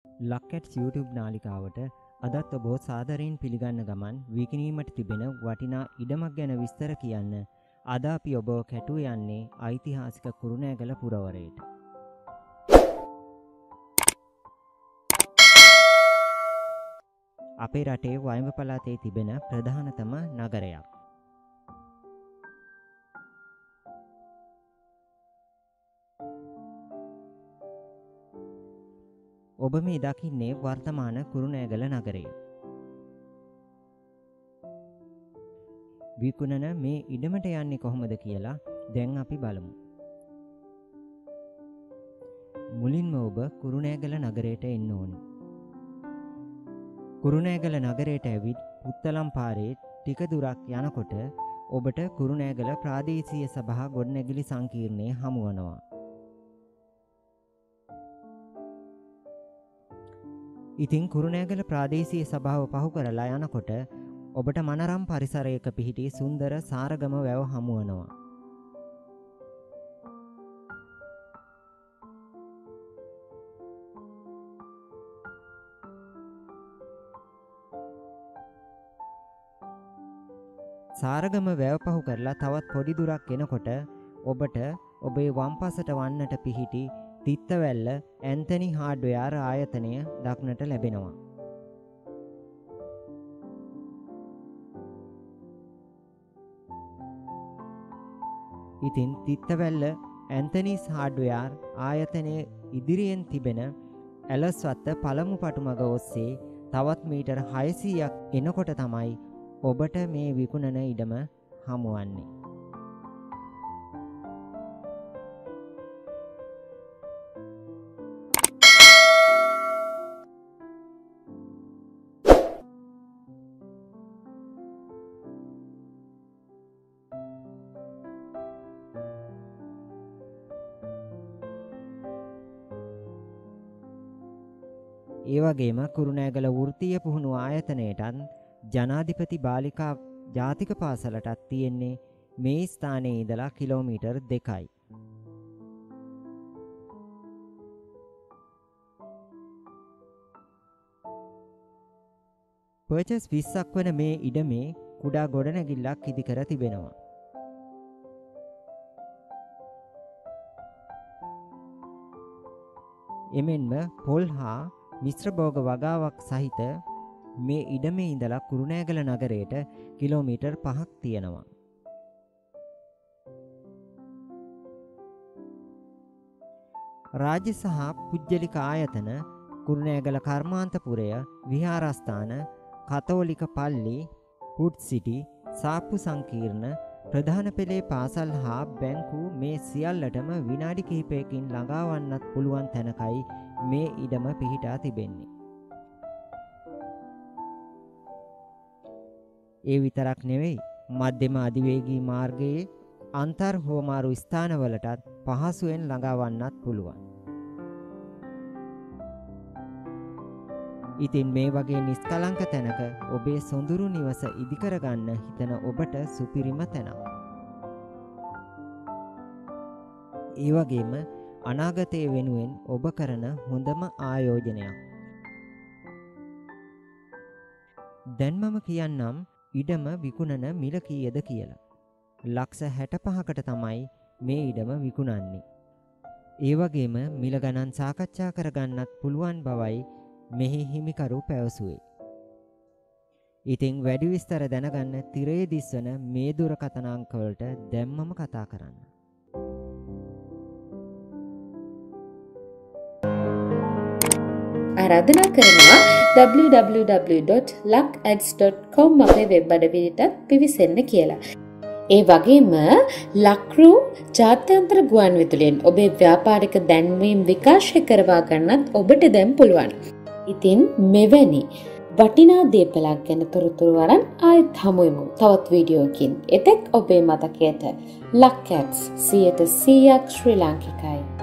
LAK ADS YouTube නාලිකාවට අදත් ඔබ සාදරයෙන් පිළිගන්න ගමන් විකිණීමට තිබෙන වටිනා ඉඩමක් ගැන විස්තර කියන්න අද අපි ඔබව කැටුව යන්නේ ඓතිහාසික කුරුණෑගල පුරවරයට. අපේ රටේ වයඹ පළාතේ තිබෙන ප්‍රධානතම නගරයක්. ඔබ මේ දකින්නේ වර්තමාන කුරුණෑගල නගරය. විකුණන මේ ඉඩමට යන්නේ කොහොමද කියලා දැන් අපි බලමු. මුලින්ම ඔබ කුරුණෑගල නගරයට එන්න ඕනේ. කුරුණෑගල නගරයට ඇවිත් පුත්තලම් පාරේ ටික දුරක් යනකොට ඔබට කුරුණෑගල ප්‍රාදේශීය සභා ගොඩනැගිලි සංකීර්ණය හමු වෙනවා. ඉතින් කුරුණෑගල ප්‍රාදේශීය සභාව පහු කරලා යනකොට ඔබට මනරම් පරිසරයක පිහිටි සුන්දර සාරගම වැව හමු වෙනවා. සාරගම වැව පහු කරලා තවත් පොඩි දුරක් එනකොට ඔබට ඔබේ වම් පසට වන්නට පිහිටි තිත්තවැල්ල ඇන්තනි හાર્ඩ්වෙයාර් ආයතනය දක්නට ලැබෙනවා. ඉතින් තිත්තවැල්ල ඇන්තනිස් හાર્ඩ්වෙයාර් ආයතනයේ ඉදිරියෙන් තිබෙන ඇලස්වත්ත පළමු පටුමග ඔස්සේ තවත් මීටර් 600ක් එනකොට තමයි ඔබට මේ විකුණන ඉඩම හමුවන්නේ. ඒ වගේම කුරුණෑගල වෘත්තීය පුහුණු ආයතනයටත් ජනාධිපති බාලිකා ජාතික පාසලටත් තියෙන්නේ මේ ස්ථානයේ ඉඳලා කිලෝමීටර් 2යි. perches 20ක් වන මේ ඉඩමේ කුඩා ගොඩනැගිල්ලක් ඉදිකර තිබෙනවා. එමෙන්ම පොල් හා මිශ්‍ර භෝග වගාවක් සහිත මේ ඉඩමේ ඉඳලා කුරුණෑගල නගරයට කිලෝමීටර් 5ක් තියෙනවා. රාජ්‍ය සහ පුජ්‍යලික ආයතන කුරුණෑගල කර්මාන්තපුරය විහාරස්ථාන කතෝලික පල්ලි ෆුඩ් සිටි සාප්පු සංකීර්ණ ප්‍රධාන පෙළේ පාසල් හා බැංකු මේ සියල්ලටම විනාඩි කිහිපයකින් ළඟාවන්නත් පුළුවන් තැනකයි මේ ඉඩම පිහිටා තිබෙන්නේ. ඒ විතරක් නෙවෙයි මධ්‍යම අධිවේගී මාර්ගයේ අන්තර් හුවමාරු ස්ථානවලටත් පහසුවෙන් ළඟාවන්නත් පුළුවන්. ඉතින් මේ වගේ නිස්කලංක තැනක ඔබේ සොඳුරු නිවස ඉදිකර ගන්න හිතන ඔබට සුපිරිම තැනක්. ඒ වගේම අනාගතයේ වෙනුවෙන් ඔබ කරන හොඳම ආයෝජනයක්. දැන් මම කියන්නම් ඉඩම විකුණන මිල කීයද කියලා. ලක්ෂ 65කට තමයි මේ ඉඩම විකුණන්නේ. ඒ වගේම මිල ගණන් සාකච්ඡා කරගන්නත් පුළුවන් බවයි මෙහි හිමිකරු පැවසුවේ. ඉතින් වැඩි විස්තර දැනගන්න තිරයේ දිස්වන මේ දුරකථන අංක වලට දැම්මම කතා කරන්න. ආරාධනා කරනවා www.lakads.com අපේ වෙබ් අඩවියට පිවිසෙන්න කියලා. ඒ වගේම ලක්රු ජාත්‍යන්තර ගුවන් විදුලියෙන් ඔබේ ව්‍යාපාරික දැන්වීම් විකාශය කරවා ගන්නත් ඔබට දැන් පුළුවන්. ඉතින් මෙවැනි වටිනා දේපලක් ගැන තොරතුරු වරන් ආයෙත් හමුවෙමු තවත් වීඩියෝකින්. එතෙක් ඔබේ මතකයට LAK ADS 100% ශ්‍රී ලාංකිකයි.